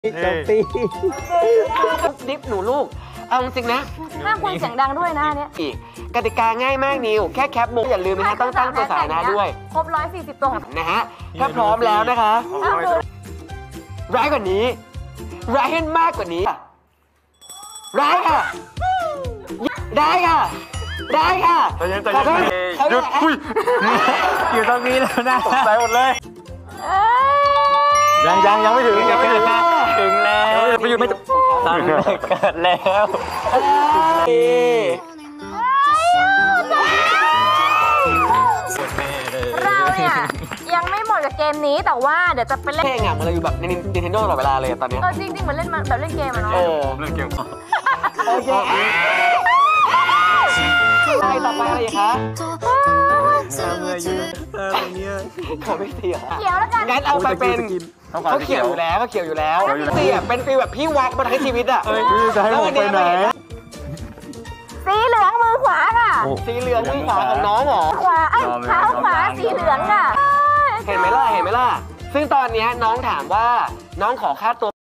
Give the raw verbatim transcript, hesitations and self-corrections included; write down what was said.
จบปีดิฟหนูลูกเอาจริงนะห้ามคุยเสียงดังด้วยนะเนี่ยอีกกติกาง่ายมากนิวแค่แคปมุกอย่าลืมนะฮะต้องตั้งตัวสาธารณะด้วยครบร้อยสี่สิบตัวนะฮะถ้าพร้อมแล้วนะคะร้ายกว่านี้ร้ายให้มากกว่านี้ร้ายค่ะได้ค่ะได้ค่ะใจเย็นใจเย็นหยุดคุยอยู่ตรงนี้แล้วนะตกใจหมดเลยยังยังยังไม่ถึงยังไม่ถึงถึงแล้วไปหยุดไม่จบตั้งเกิดแล้วเราเนี่ยยังไม่หมดกับเกมนี้แต่ว่าเดี๋ยวจะไปเล่นเพลงอ่ะมันเลยอยู่แบบใน Nintendo ตลอดเวลาเลยตอนนี้เออจริงๆเหมือนเล่นแบบเล่นเกมอะเนาะเออเล่นเกมโอเคไปต่อไปอะไรคะเขาไม่เสียเขียวแล้วกันงั้นเอาไปเป็นเขาเขียวอยู่แล้วเขาเขียวอยู่แล้วเสียเป็นฟีลแบบพี่วักมาทั้งชีวิตอ่ะจะให้ผมไปไหนสีเหลืองมือขวาค่ะสีเหลืองมือขวาของน้องหรอขวาไอ้เท้าขวาสีเหลืองค่ะเห็นไหมล่ะเห็นไหมล่ะซึ่งตอนนี้น้องถามว่าน้องขอค่าตัว